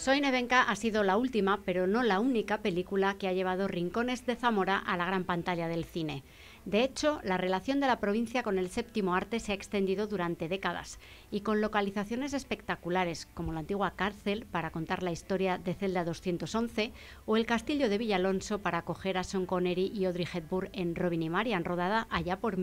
Soy Nevenka ha sido la última, pero no la única película que ha llevado Rincones de Zamora a la gran pantalla del cine. De hecho, la relación de la provincia con el séptimo arte se ha extendido durante décadas y con localizaciones espectaculares como la antigua cárcel para contar la historia de Celda 211 o el castillo de Villalonso para acoger a Sean Connery y Audrey Hepburn en Robin y Marian, rodada allá por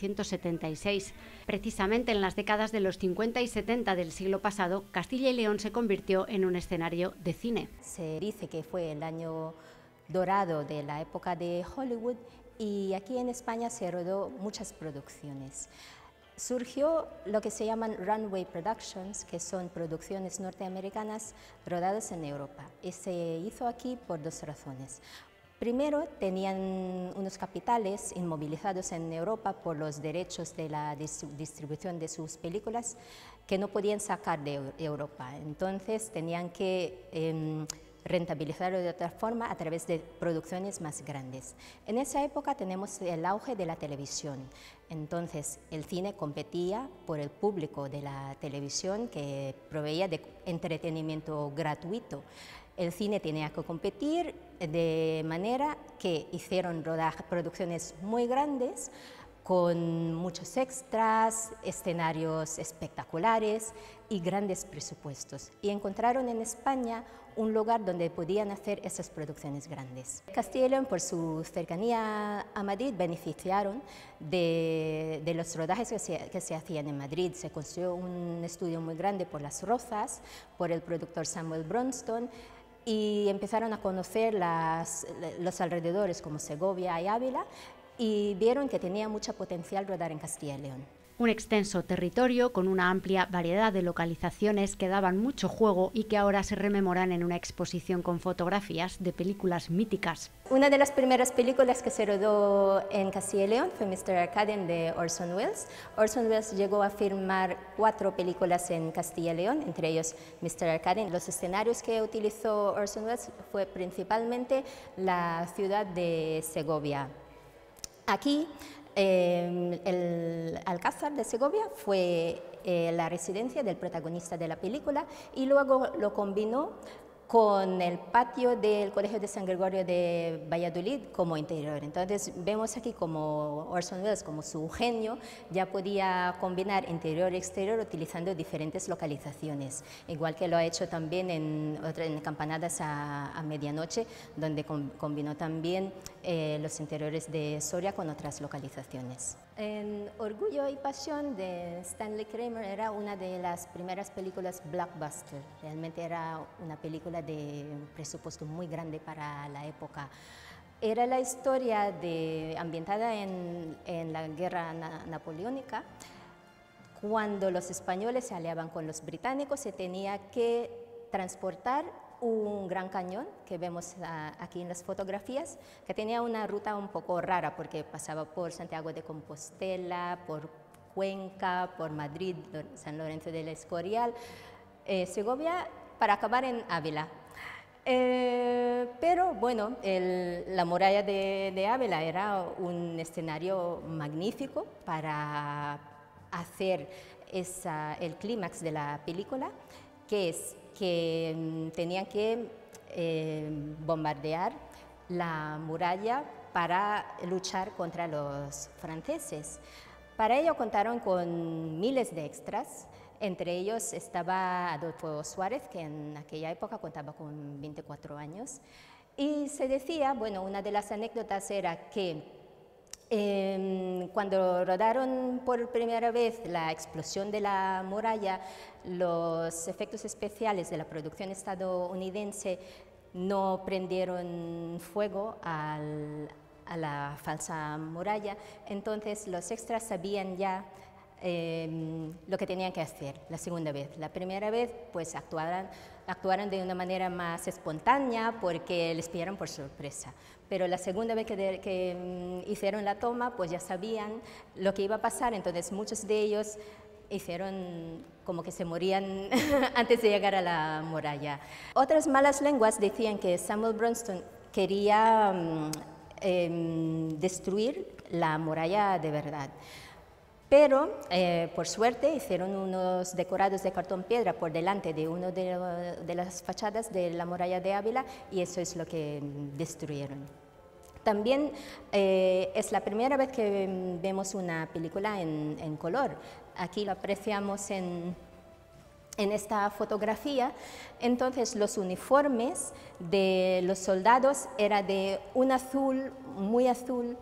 1976. Precisamente en las décadas de los 50 y 70 del siglo pasado, Castilla y León se convirtió en un escenario de cine. Se dice que fue el año dorado de la época de Hollywood y aquí en España se rodó muchas producciones. Surgió lo que se llaman runway productions, que son producciones norteamericanas rodadas en Europa, y se hizo aquí por dos razones. Primero, tenían unos capitales inmovilizados en Europa por los derechos de la distribución de sus películas que no podían sacar de Europa. Entonces, tenían que rentabilizarlo de otra forma a través de producciones más grandes. En esa época tenemos el auge de la televisión. Entonces, el cine competía por el público de la televisión que proveía de entretenimiento gratuito. El cine tenía que competir de manera que hicieron producciones muy grandes con muchos extras, escenarios espectaculares y grandes presupuestos. Y encontraron en España un lugar donde podían hacer esas producciones grandes. Castilla y León, por su cercanía a Madrid, beneficiaron de los rodajes que se hacían en Madrid. Se construyó un estudio muy grande por Las Rozas, por el productor Samuel Bronston, y empezaron a conocer los alrededores como Segovia y Ávila, y vieron que tenía mucho potencial rodar en Castilla y León. Un extenso territorio con una amplia variedad de localizaciones que daban mucho juego y que ahora se rememoran en una exposición con fotografías de películas míticas. Una de las primeras películas que se rodó en Castilla y León fue Mr. Arcaden de Orson Welles. Orson Welles llegó a filmar 4 películas en Castilla y León, entre ellos Mr. Arcaden. Los escenarios que utilizó Orson Welles fue principalmente la ciudad de Segovia. Aquí, el Alcázar de Segovia fue la residencia del protagonista de la película y luego lo combinó con el patio del Colegio de San Gregorio de Valladolid como interior. Entonces vemos aquí como Orson Welles, como su genio, ya podía combinar interior y exterior utilizando diferentes localizaciones, igual que lo ha hecho también en Campanadas a medianoche, donde combinó también los interiores de Soria con otras localizaciones. En Orgullo y Pasión de Stanley Kramer era una de las primeras películas blockbuster. Realmente era una película de un presupuesto muy grande para la época. Era la historia ambientada en la guerra napoleónica. Cuando los españoles se aliaban con los británicos, se tenía que transportar un gran cañón que vemos aquí en las fotografías, que tenía una ruta un poco rara porque pasaba por Santiago de Compostela, por Cuenca, por Madrid, San Lorenzo del Escorial, Segovia, para acabar en Ávila. Pero bueno, la muralla de Ávila era un escenario magnífico para hacer el clímax de la película, que es que tenían que bombardear la muralla para luchar contra los franceses. Para ello contaron con miles de extras, entre ellos estaba Adolfo Suárez, que en aquella época contaba con 24 años, y se decía, bueno, una de las anécdotas era que cuando rodaron por primera vez la explosión de la muralla, los efectos especiales de la producción estadounidense no prendieron fuego a la falsa muralla, entonces los extras sabían ya lo que tenían que hacer la segunda vez. La primera vez pues actuaron de una manera más espontánea porque les pillaron por sorpresa, pero la segunda vez que hicieron la toma pues ya sabían lo que iba a pasar, entonces muchos de ellos hicieron como que se morían antes de llegar a la muralla. Otras malas lenguas decían que Samuel Bronston quería destruir la muralla de verdad. Pero, por suerte, hicieron unos decorados de cartón piedra por delante de una de las fachadas de la muralla de Ávila y eso es lo que destruyeron. También es la primera vez que vemos una película en color. Aquí lo apreciamos en esta fotografía. Entonces, los uniformes de los soldados eran de un azul, muy azul,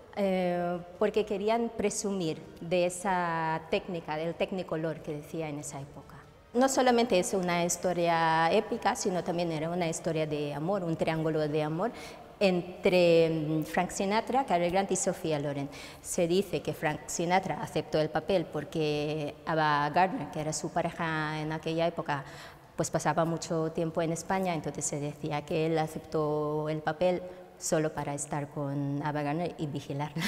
porque querían presumir de esa técnica, del Technicolor que decía en esa época. No solamente es una historia épica, sino también era una historia de amor, un triángulo de amor entre Frank Sinatra, Cary Grant y Sophia Loren. Se dice que Frank Sinatra aceptó el papel porque Ava Gardner, que era su pareja en aquella época, pues pasaba mucho tiempo en España, entonces se decía que él aceptó el papel solo para estar con Ava Gardner y vigilarla.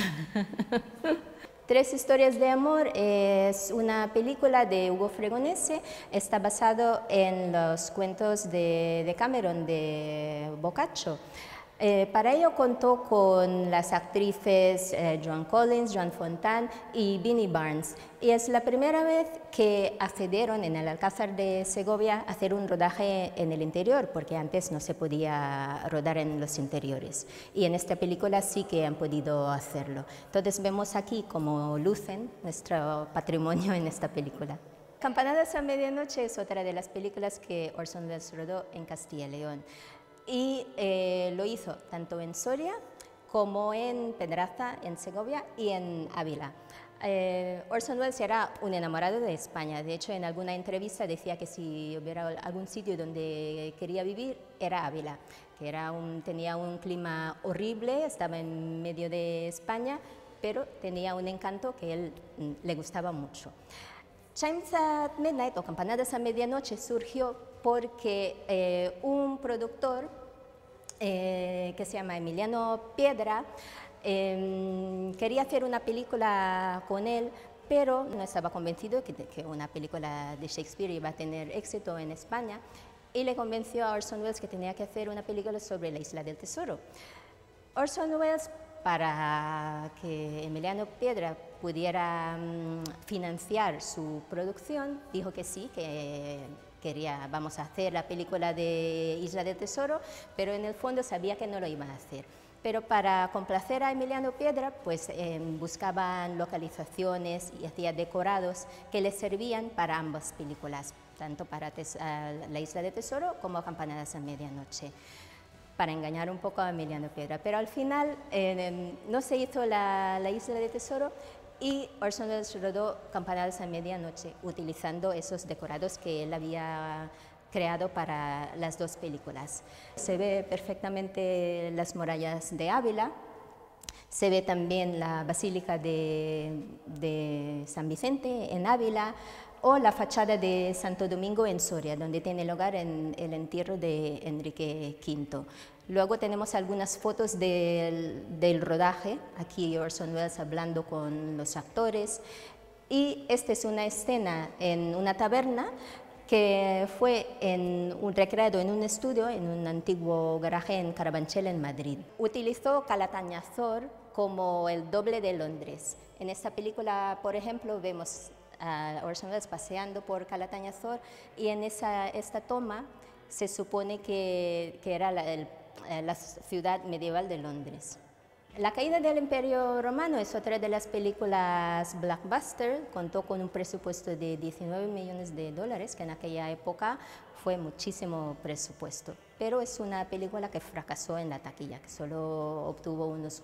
Tres historias de amor es una película de Hugo Fregonese, está basado en los cuentos de Cameron, de Boccaccio. Para ello contó con las actrices Joan Collins, Joan Fontaine y Beanie Barnes. Y es la primera vez que accedieron en el Alcázar de Segovia a hacer un rodaje en el interior, porque antes no se podía rodar en los interiores. Y en esta película sí que han podido hacerlo. Entonces vemos aquí cómo lucen nuestro patrimonio en esta película. Campanadas a medianoche es otra de las películas que Orson Welles rodó en Castilla y León. Y lo hizo tanto en Soria como en Pedraza, en Segovia y en Ávila. Orson Welles era un enamorado de España. De hecho, en alguna entrevista decía que si hubiera algún sitio donde quería vivir, era Ávila, que tenía un clima horrible, estaba en medio de España, pero tenía un encanto que él le gustaba mucho. Chimes at Midnight o Campanadas a Medianoche surgió porque un productor que se llama Emiliano Piedra quería hacer una película con él, pero no estaba convencido que una película de Shakespeare iba a tener éxito en España y le convenció a Orson Welles que tenía que hacer una película sobre la Isla del Tesoro. Orson Welles, para que Emiliano Piedra pudiera financiar su producción, dijo que sí, que vamos a hacer la película de Isla del Tesoro, pero en el fondo sabía que no lo iban a hacer. Pero para complacer a Emiliano Piedra, pues buscaban localizaciones y hacía decorados que les servían para ambas películas, tanto para la Isla del Tesoro como Campanadas a Medianoche, para engañar un poco a Emiliano Piedra. Pero al final no se hizo la Isla del Tesoro y Orson Welles rodó Campanadas a Medianoche utilizando esos decorados que él había creado para las dos películas. Se ve perfectamente las murallas de Ávila, se ve también la Basílica de San Vicente en Ávila o la fachada de Santo Domingo en Soria, donde tiene lugar el entierro de Enrique V. Luego tenemos algunas fotos del rodaje, aquí Orson Welles hablando con los actores, y esta es una escena en una taberna que fue recreado en un estudio, en un antiguo garaje en Carabanchel, en Madrid. Utilizó Calatañazor como el doble de Londres. En esta película, por ejemplo, vemos a Orson Welles paseando por Calatañazor y en esta toma se supone que era la ciudad medieval de Londres. La caída del Imperio Romano es otra de las películas blockbuster, contó con un presupuesto de 19 millones de dólares, que en aquella época fue muchísimo presupuesto, pero es una película que fracasó en la taquilla, que solo obtuvo unos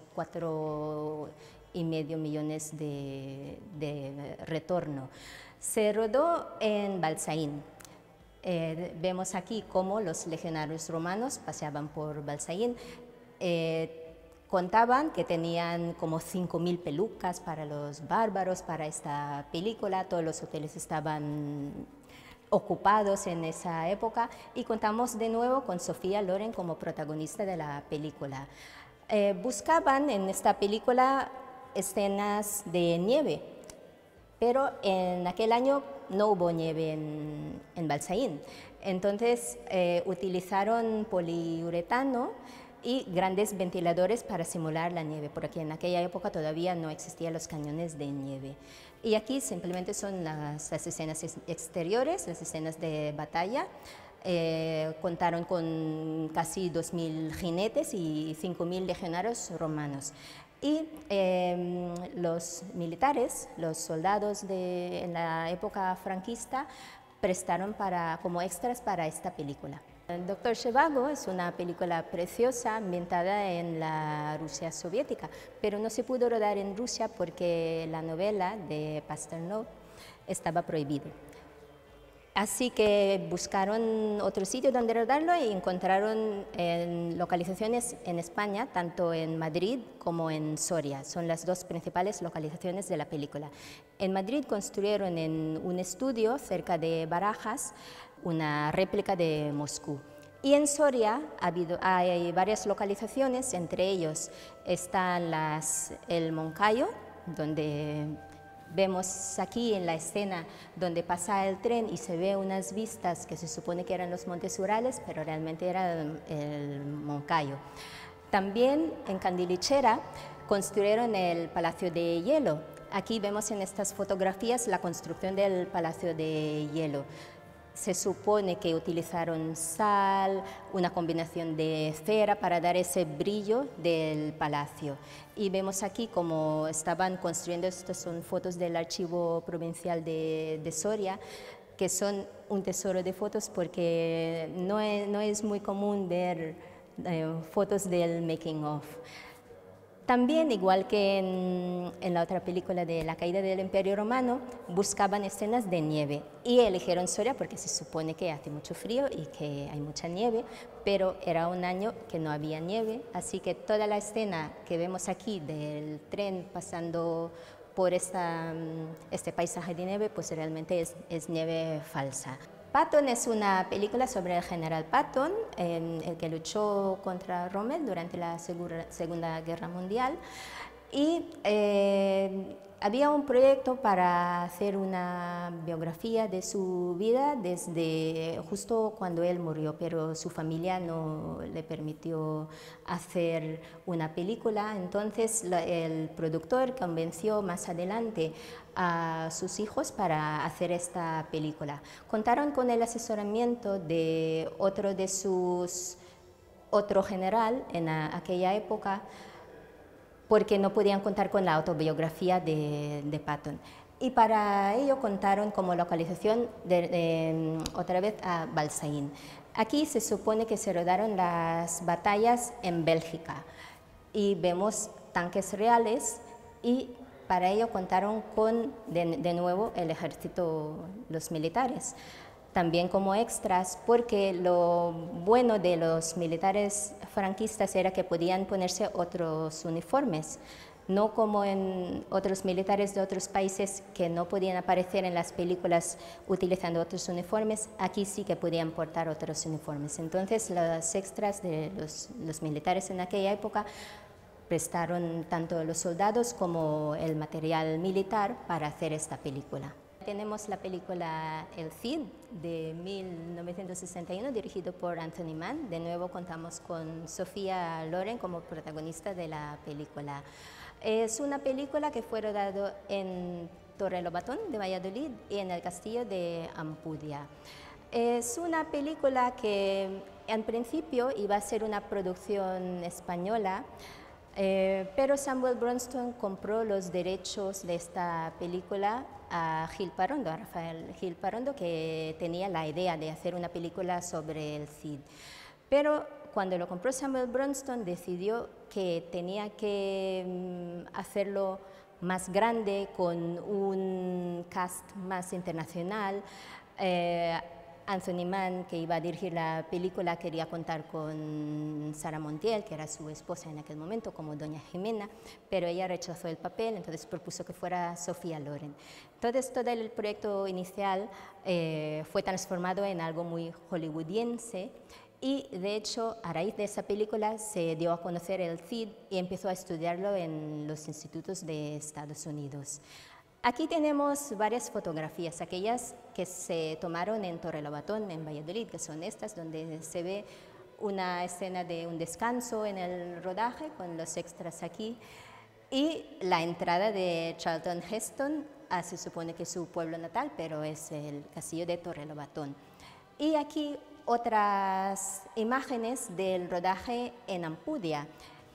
4,5 millones de retorno. Se rodó en Balsaín. Vemos aquí cómo los legionarios romanos paseaban por Balsaín. Contaban que tenían como 5.000 pelucas para los bárbaros para esta película, todos los hoteles estaban ocupados en esa época y contamos de nuevo con Sophia Loren como protagonista de la película. Buscaban en esta película escenas de nieve, pero en aquel año no hubo nieve en Balsaín. Entonces utilizaron poliuretano y grandes ventiladores para simular la nieve, porque en aquella época todavía no existían los cañones de nieve. Y aquí simplemente son las escenas exteriores, las escenas de batalla. Contaron con casi 2.000 jinetes y 5.000 legionarios romanos. Y los militares, los soldados en la época franquista, prestaron como extras para esta película. El Doctor Zhivago es una película preciosa ambientada en la Rusia soviética, pero no se pudo rodar en Rusia porque la novela de Pasternak estaba prohibida. Así que buscaron otro sitio donde rodarlo y encontraron localizaciones en España, tanto en Madrid como en Soria. Son las dos principales localizaciones de la película. En Madrid construyeron en un estudio cerca de Barajas una réplica de Moscú. Y en Soria hay varias localizaciones, entre ellos están el Moncayo, donde vemos aquí en la escena donde pasa el tren y se ve unas vistas que se supone que eran los Montes Urales, pero realmente era el Moncayo. También en Candilichera construyeron el Palacio de Hielo. Aquí vemos en estas fotografías la construcción del Palacio de Hielo. Se supone que utilizaron sal, una combinación de cera para dar ese brillo del palacio. Y vemos aquí cómo estaban construyendo, estas son fotos del Archivo Provincial de Soria, que son un tesoro de fotos porque no es muy común ver fotos del making of. También, igual que en la otra película de La caída del Imperio Romano, buscaban escenas de nieve y eligieron Soria porque se supone que hace mucho frío y que hay mucha nieve, pero era un año que no había nieve, así que toda la escena que vemos aquí del tren pasando por este paisaje de nieve, pues realmente es nieve falsa. Patton es una película sobre el general Patton, el que luchó contra Rommel durante la Segunda Guerra Mundial. Y había un proyecto para hacer una biografía de su vida desde justo cuando él murió, pero su familia no le permitió hacer una película. Entonces el productor convenció más adelante a sus hijos para hacer esta película. Contaron con el asesoramiento de otro general en aquella época, porque no podían contar con la autobiografía de Patton. Y para ello contaron como localización otra vez a Balsaín. Aquí se supone que se rodaron las batallas en Bélgica y vemos tanques reales y para ello contaron con, de nuevo, el ejército, los militares, también como extras, porque lo bueno de los militares franquistas era que podían ponerse otros uniformes, no como en otros militares de otros países que no podían aparecer en las películas utilizando otros uniformes, aquí sí que podían portar otros uniformes. Entonces, los extras de los militares en aquella época prestaron tanto los soldados como el material militar para hacer esta película. Tenemos la película El Cid de 1961, dirigido por Anthony Mann. De nuevo contamos con Sofía Loren como protagonista de la película. Es una película que fue rodada en Torrelobatón de Valladolid y en el castillo de Ampudia. Es una película que en principio iba a ser una producción española, pero Samuel Bronston compró los derechos de esta película a Gil Parrondo, a Rafael Gil Parrondo, que tenía la idea de hacer una película sobre el Cid. Pero cuando lo compró Samuel Bronston, decidió que tenía que hacerlo más grande, con un cast más internacional. Anthony Mann, que iba a dirigir la película, quería contar con Sara Montiel, que era su esposa en aquel momento, como Doña Jimena, pero ella rechazó el papel, entonces propuso que fuera Sofía Loren. Entonces, todo el proyecto inicial fue transformado en algo muy hollywoodiense, y de hecho, a raíz de esa película se dio a conocer el Cid y empezó a estudiarlo en los institutos de Estados Unidos. Aquí tenemos varias fotografías, aquellas que se tomaron en Torrelobatón, en Valladolid, que son estas, donde se ve una escena de un descanso en el rodaje con los extras aquí y la entrada de Charlton Heston se supone que es su pueblo natal, pero es el castillo de Torrelobatón. Y aquí otras imágenes del rodaje en Ampudia.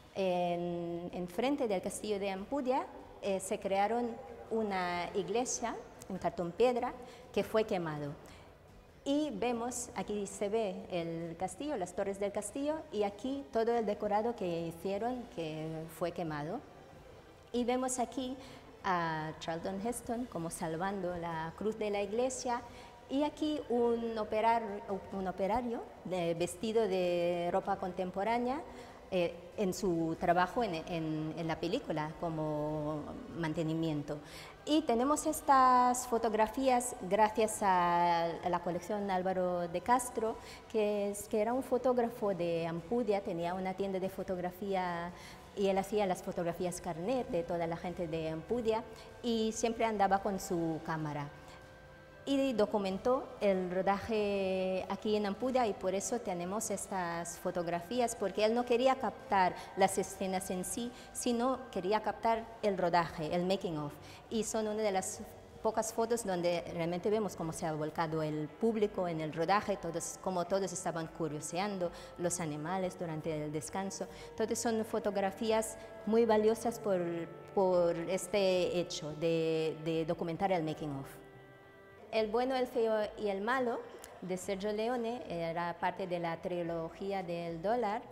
En frente del castillo de Ampudia se crearon una iglesia en cartón piedra que fue quemado. Y vemos, aquí se ve el castillo, las torres del castillo, y aquí todo el decorado que hicieron que fue quemado. Y vemos aquí a Charlton Heston como salvando la cruz de la iglesia, y aquí un operario vestido de ropa contemporánea en su trabajo en la película como mantenimiento. Y tenemos estas fotografías gracias a la colección Álvaro de Castro, que era un fotógrafo de Ampudia, tenía una tienda de fotografía y él hacía las fotografías carnet de toda la gente de Ampudia y siempre andaba con su cámara. Y documentó el rodaje aquí en Ampudia y por eso tenemos estas fotografías, porque él no quería captar las escenas en sí, sino quería captar el rodaje, el making of. Y son una de las pocas fotos donde realmente vemos cómo se ha volcado el público en el rodaje, cómo todos estaban curioseando los animales durante el descanso. Entonces son fotografías muy valiosas por este hecho de documentar el making of. El bueno, el feo y el malo de Sergio Leone era parte de la trilogía del dólar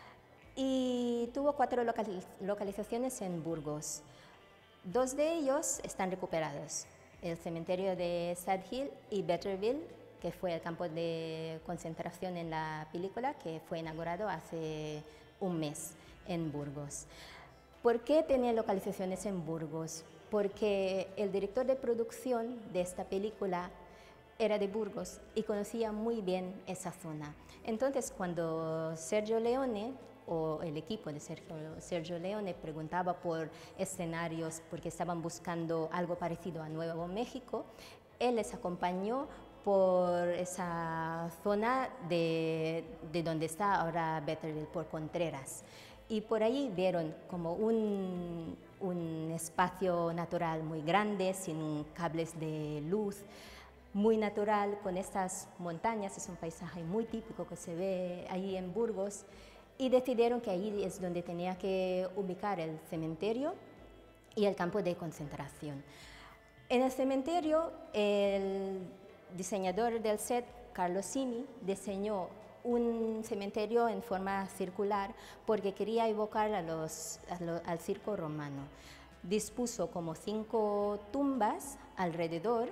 y tuvo 4 localizaciones en Burgos. 2 de ellos están recuperados, el cementerio de Sad Hill y Betterville, que fue el campo de concentración en la película, que fue inaugurado hace un mes en Burgos. ¿Por qué tenía localizaciones en Burgos? Porque el director de producción de esta película era de Burgos y conocía muy bien esa zona. Entonces, cuando Sergio Leone o el equipo de Sergio Leone preguntaba por escenarios porque estaban buscando algo parecido a Nuevo México, él les acompañó por esa zona de donde está ahora Betterville, por Contreras. Y por ahí vieron como un espacio natural muy grande, sin cables de luz, muy natural, con estas montañas. Es un paisaje muy típico que se ve ahí en Burgos, y decidieron que ahí es donde tenía que ubicar el cementerio y el campo de concentración. En el cementerio, el diseñador del set, Carlos Simi, diseñó un cementerio en forma circular porque quería evocar al circo romano. Dispuso como 5 tumbas alrededor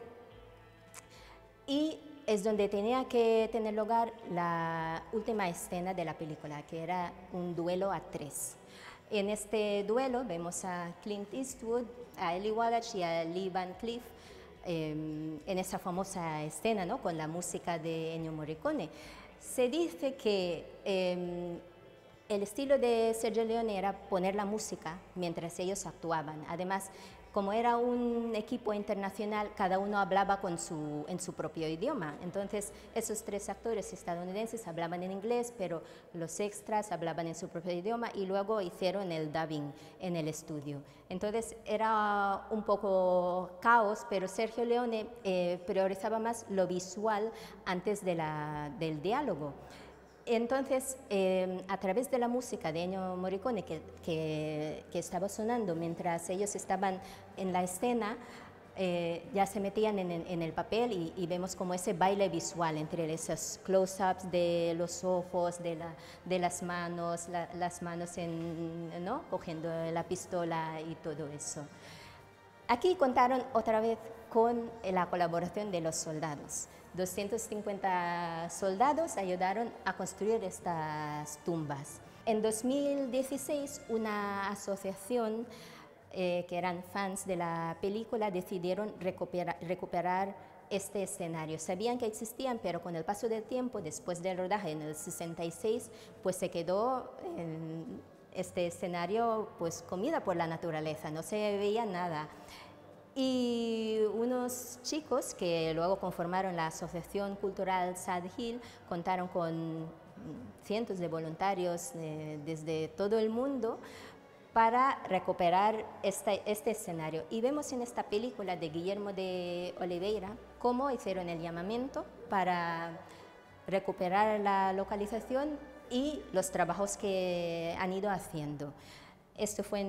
y es donde tenía que tener lugar la última escena de la película, que era un duelo a 3. En este duelo vemos a Clint Eastwood, a Eli Wallach y a Lee Van Cleef en esa famosa escena, ¿no?, con la música de Ennio Morricone. Se dice que el estilo de Sergio Leone era poner la música mientras ellos actuaban. Además, como era un equipo internacional, cada uno hablaba en su propio idioma. Entonces, esos 3 actores estadounidenses hablaban en inglés, pero los extras hablaban en su propio idioma y luego hicieron el dubbing en el estudio. Entonces, era un poco caos, pero Sergio Leone priorizaba más lo visual antes del diálogo. Entonces, a través de la música de Ennio Morricone que estaba sonando mientras ellos estaban en la escena, ya se metían en el papel y vemos como ese baile visual entre esos close-ups de los ojos, de las manos, las manos ¿no?, cogiendo la pistola y todo eso. Aquí contaron otra vez con la colaboración de los soldados. 250 soldados ayudaron a construir estas tumbas. En 2016, una asociación que eran fans de la película decidieron recuperar este escenario. Sabían que existían, pero con el paso del tiempo, después del rodaje en el 66, pues se quedó este escenario pues comida por la naturaleza, no se veía nada. Y unos chicos que luego conformaron la Asociación Cultural Sad Hill contaron con cientos de voluntarios desde todo el mundo para recuperar este escenario. Y vemos en esta película de Guillermo de Oliveira cómo hicieron el llamamiento para recuperar la localización y los trabajos que han ido haciendo. Esto fue en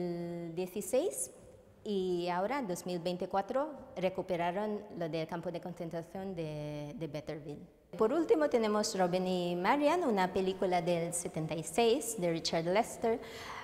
2016 y ahora en 2024 recuperaron lo del campo de concentración de Betterville. Por último tenemos Robin y Marian, una película del 76 de Richard Lester,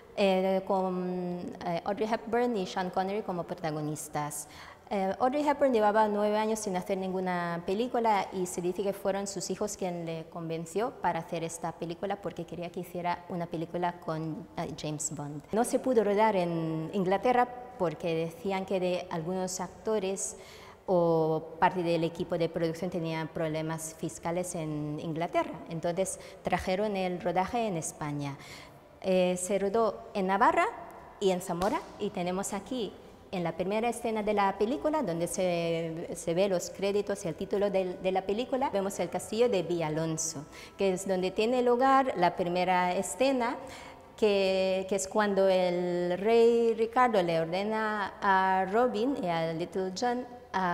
con Audrey Hepburn y Sean Connery como protagonistas. Audrey Hepburn llevaba 9 años sin hacer ninguna película y se dice que fueron sus hijos quien le convenció para hacer esta película porque quería que hiciera una película con James Bond. No se pudo rodar en Inglaterra porque decían que de algunos actores o parte del equipo de producción tenían problemas fiscales en Inglaterra, entonces trajeron el rodaje en España. Se rodó en Navarra y en Zamora y tenemos aquí en la primera escena de la película donde se ve los créditos y el título de la película, vemos el castillo de Villalonso, que es donde tiene lugar la primera escena, que es cuando el rey Ricardo le ordena a Robin y a Little John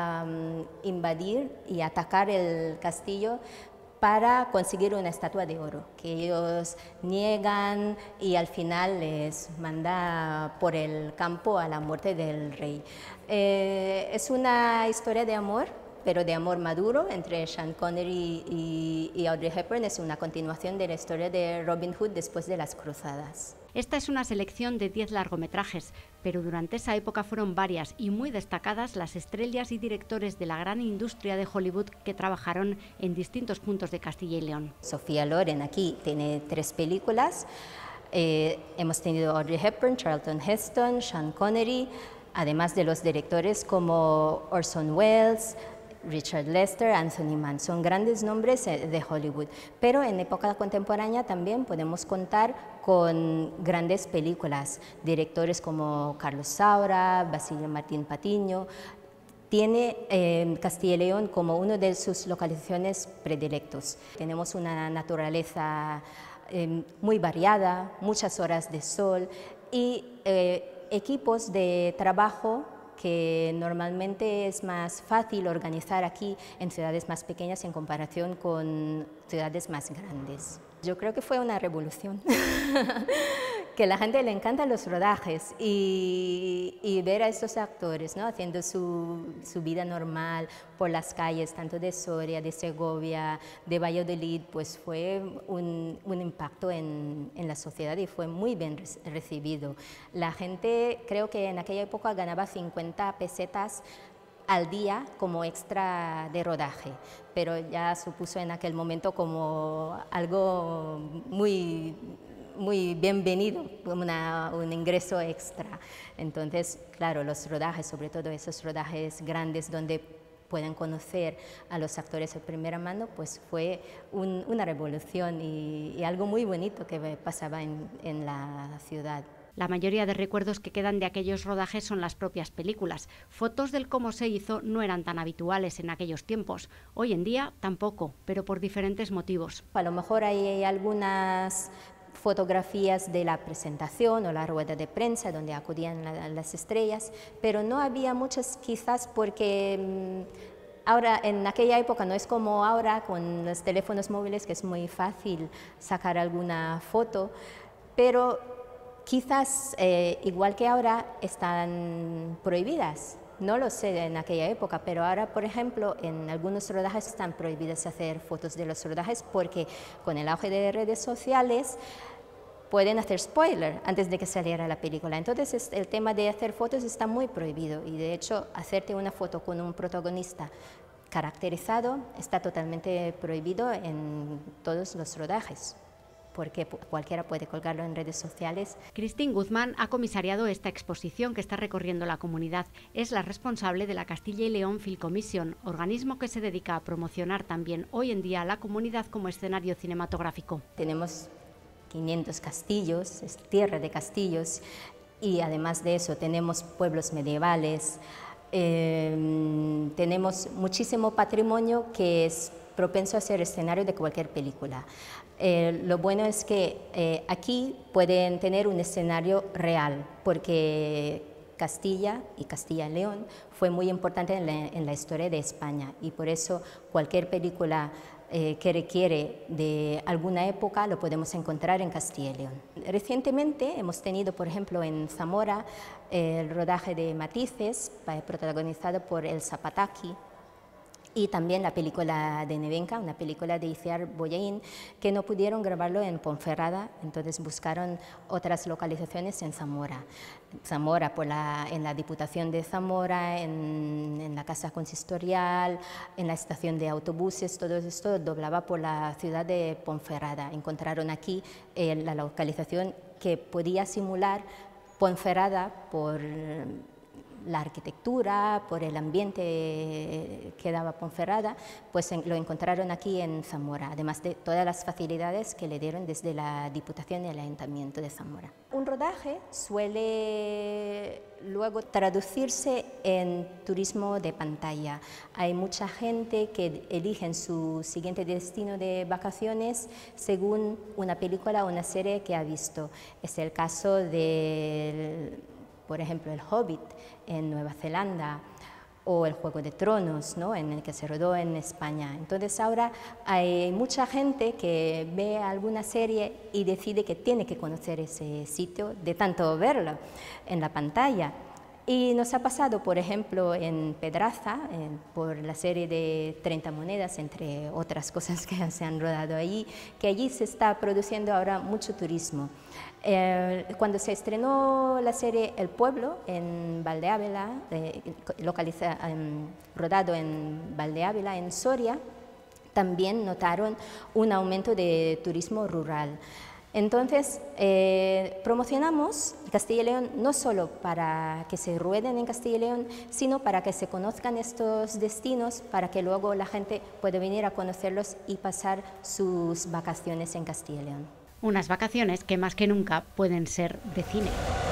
invadir y atacar el castillo para conseguir una estatua de oro, que ellos niegan y al final les manda por el campo a la muerte del rey. Es una historia de amor, pero de amor maduro entre Sean Connery y Audrey Hepburn. Es una continuación de la historia de Robin Hood después de las cruzadas. Esta es una selección de 10 largometrajes, pero durante esa época fueron varias y muy destacadas las estrellas y directores de la gran industria de Hollywood que trabajaron en distintos puntos de Castilla y León. Sophia Loren aquí tiene 3 películas. Hemos tenido Audrey Hepburn, Charlton Heston, Sean Connery, además de los directores como Orson Welles, Richard Lester, Anthony Mann, son grandes nombres de Hollywood, pero en época contemporánea también podemos contar con grandes películas, directores como Carlos Saura, Basilio Martín Patiño. Tiene Castilla y León como una de sus localizaciones predilectos. Tenemos una naturaleza muy variada, muchas horas de sol y equipos de trabajo que normalmente es más fácil organizar aquí en ciudades más pequeñas en comparación con ciudades más grandes. Yo creo que fue una revolución, que a la gente le encantan los rodajes y ver a estos actores, ¿no?, haciendo su vida normal por las calles, tanto de Soria, de Segovia, de Valladolid, pues fue un impacto en la sociedad y fue muy bien recibido. La gente, creo que en aquella época ganaba 50 pesetas al día como extra de rodaje, pero ya supuso en aquel momento como algo muy bienvenido, un ingreso extra. Entonces, claro, los rodajes, sobre todo esos rodajes grandes donde pueden conocer a los actores de primera mano, pues fue una revolución y algo muy bonito que pasaba en la ciudad. La mayoría de recuerdos que quedan de aquellos rodajes son las propias películas. Fotos del cómo se hizo no eran tan habituales en aquellos tiempos. Hoy en día tampoco, pero por diferentes motivos. A lo mejor hay algunas fotografías de la presentación o la rueda de prensa donde acudían las estrellas, pero no había muchas quizás porque ahora, en aquella época no es como ahora con los teléfonos móviles, que es muy fácil sacar alguna foto, pero quizás, igual que ahora, están prohibidas. No lo sé en aquella época, pero ahora, por ejemplo, en algunos rodajes están prohibidas hacer fotos de los rodajes porque con el auge de redes sociales pueden hacer spoiler antes de que saliera la película. Entonces, el tema de hacer fotos está muy prohibido y, de hecho, hacerte una foto con un protagonista caracterizado está totalmente prohibido en todos los rodajes, porque cualquiera puede colgarlo en redes sociales. Cristín Guzmán ha comisariado esta exposición que está recorriendo la comunidad. Es la responsable de la Castilla y León Film Commission, organismo que se dedica a promocionar también hoy en día a la comunidad como escenario cinematográfico. Tenemos 500 castillos, es tierra de castillos, y además de eso tenemos pueblos medievales, tenemos muchísimo patrimonio que es propenso a ser escenario de cualquier película. Lo bueno es que aquí pueden tener un escenario real, porque Castilla y Castilla y León fue muy importante en la historia de España, y por eso cualquier película que requiere de alguna época lo podemos encontrar en Castilla y León. Recientemente hemos tenido, por ejemplo, en Zamora el rodaje de Matices, protagonizado por Elsa Pataky, y también la película de Nevenka, una película de Itziar Bollaín, que no pudieron grabarlo en Ponferrada, entonces buscaron otras localizaciones en Zamora. Zamora en la Diputación de Zamora, en la Casa Consistorial, en la estación de autobuses, todo esto doblaba por la ciudad de Ponferrada. Encontraron aquí la localización que podía simular Ponferrada por la arquitectura, por el ambiente que daba Ponferrada, pues lo encontraron aquí en Zamora, además de todas las facilidades que le dieron desde la Diputación y el Ayuntamiento de Zamora. Un rodaje suele luego traducirse en turismo de pantalla. Hay mucha gente que elige su siguiente destino de vacaciones según una película o una serie que ha visto. Es el caso de, por ejemplo, El Hobbit en Nueva Zelanda, o El Juego de Tronos, ¿no?, en el que se rodó en España. Entonces ahora hay mucha gente que ve alguna serie y decide que tiene que conocer ese sitio de tanto verlo en la pantalla. Y nos ha pasado, por ejemplo, en Pedraza, por la serie de 30 monedas, entre otras cosas que se han rodado allí, que allí se está produciendo ahora mucho turismo. Cuando se estrenó la serie El Pueblo en Valdeávila, rodado en Valdeávila, en Soria, también notaron un aumento de turismo rural. Entonces, promocionamos Castilla y León no solo para que se rueden en Castilla y León, sino para que se conozcan estos destinos, para que luego la gente pueda venir a conocerlos y pasar sus vacaciones en Castilla y León. Unas vacaciones que más que nunca pueden ser de cine.